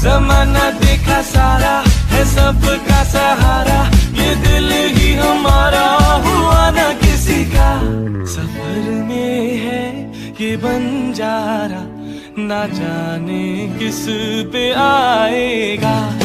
जमाना देखा सारा है सबका सहारा, ये दिल ही हमारा हुआ ना किसी का। सफर में है ये बंजारा, ना जाने किस पे आएगा।